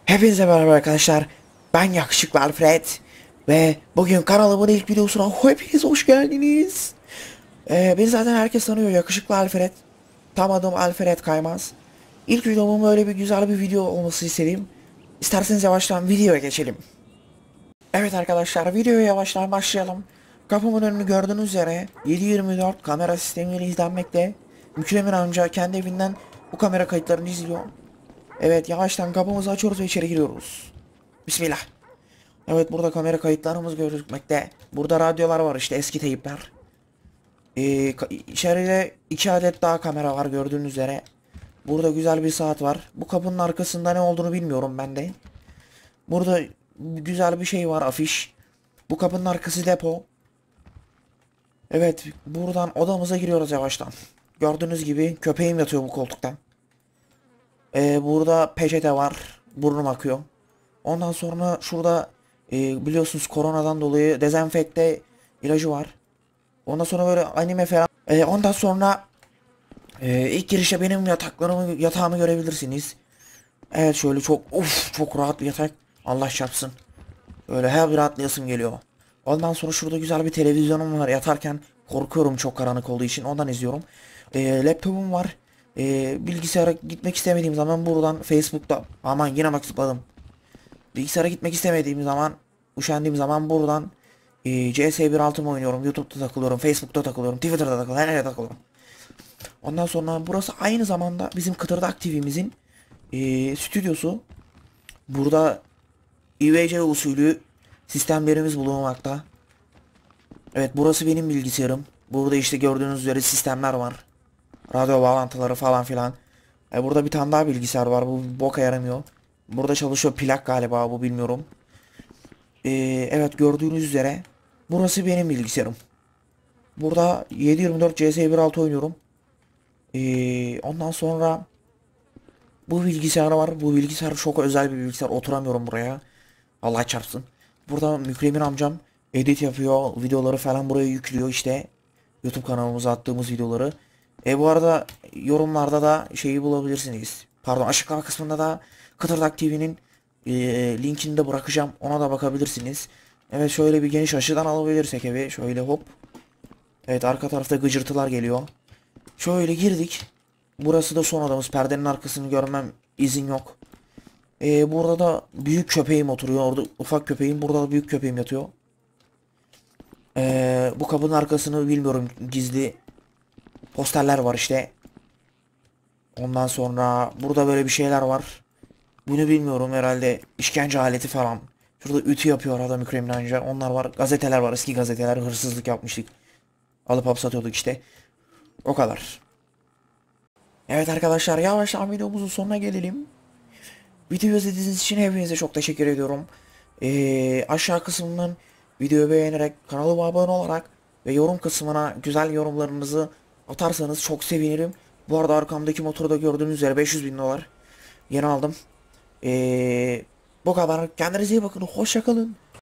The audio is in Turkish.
Hepinize merhaba arkadaşlar. Ben yakışıklı Alfred. Ve bugün kanalımın ilk videosuna hepiniz hoş geldiniz. Beni zaten herkes tanıyor, yakışıklı Alfred. Tam adım Alfred Kaymaz. İlk videomun böyle bir güzel bir video olması istedim. İsterseniz yavaştan videoya geçelim. Evet arkadaşlar, videoya yavaştan başlayalım. Kapımın önünü gördüğünüz üzere 7/24 kamera sistemiyle izlenmekte. Mükremin amca kendi evinden bu kamera kayıtlarını izliyor. Evet, yavaştan kapımızı açıyoruz ve içeri giriyoruz. Bismillah. Evet, burada kamera kayıtlarımız gözükmekte. Burada radyolar var, işte eski teyipler. İçeride 2 adet daha kamera var gördüğünüz üzere. Burada güzel bir saat var. Bu kapının arkasında ne olduğunu bilmiyorum ben de. Burada güzel bir şey var, afiş. Bu kapının arkası depo. Evet, buradan odamıza giriyoruz yavaştan. Gördüğünüz gibi köpeğim yatıyor bu koltukta. Burada peçete var. Burnum akıyor. Ondan sonra şurada biliyorsunuz koronadan dolayı dezenfekte ilacı var. Ondan sonra böyle anime falan. Ondan sonra ilk girişte benim yatağımı görebilirsiniz. Evet, şöyle çok rahat bir yatak. Allah çarpsın. Öyle her bir rahatlayasım geliyor. Ondan sonra şurada güzel bir televizyonum var. Yatarken korkuyorum çok karanlık olduğu için, ondan izliyorum. Laptopum var. Bilgisayara gitmek istemediğim zaman buradan Facebook'ta, aman yine bak zıpladım. Bilgisayara gitmek istemediğim zaman, üşendiğim zaman buradan CS 1.6 mı oynuyorum, YouTube'da takılıyorum, Facebook'ta takılıyorum, Twitter'da takılıyorum, her yere takılıyorum. Ondan sonra burası aynı zamanda bizim Kıtırdak TV'mizin stüdyosu. Burada IVC usulü sistemlerimiz bulunmakta. Evet, burası benim bilgisayarım. Burada işte gördüğünüz üzere sistemler var. Radyo bağlantıları falan filan. Burada bir tane daha bilgisayar var. Bu boka yaramıyor. Burada çalışıyor plak galiba, bu bilmiyorum. Evet, gördüğünüz üzere burası benim bilgisayarım. Burada 7/24 CS 1.6 oynuyorum. Ondan sonra bu bilgisayar var. Bu bilgisayar çok özel bir bilgisayar. Oturamıyorum buraya. Allah çarpsın. Burada Mükremin amcam edit yapıyor. Videoları falan buraya yüklüyor işte. YouTube kanalımıza attığımız videoları. Bu arada yorumlarda da şeyi bulabilirsiniz. Pardon, açıklama kısmında da Kıtırdak TV'nin linkini de bırakacağım. Ona da bakabilirsiniz. Evet, şöyle bir geniş açıdan alabilirsek evi. Şöyle hop. Evet, arka tarafta gıcırtılar geliyor. Şöyle girdik. Burası da son odamız. Perdenin arkasını görmem izin yok. Burada da büyük köpeğim oturuyor. Orada ufak köpeğim. Burada da büyük köpeğim yatıyor. Bu kapının arkasını bilmiyorum. Gizli posterler var işte. Ondan sonra burada böyle bir şeyler var. Bunu bilmiyorum, herhalde işkence aleti falan. Şurada ütü yapıyor adam kriminalciler. Onlar var. Gazeteler var. Eski gazeteler, hırsızlık yapmıştık. Alıp hapsatıyorduk işte. O kadar. Evet arkadaşlar, yavaştan videomuzun sonuna gelelim. Videoyu izlediğiniz için hepinize çok teşekkür ediyorum. Aşağı kısmından videoyu beğenerek, kanalıma abone olarak ve yorum kısmına güzel yorumlarınızı atarsanız çok sevinirim. Bu arada arkamdaki motoru da gördüğünüz üzere 500 bin dolar yeni aldım. Bu kadar. Kendinize iyi bakın. Hoşça kalın.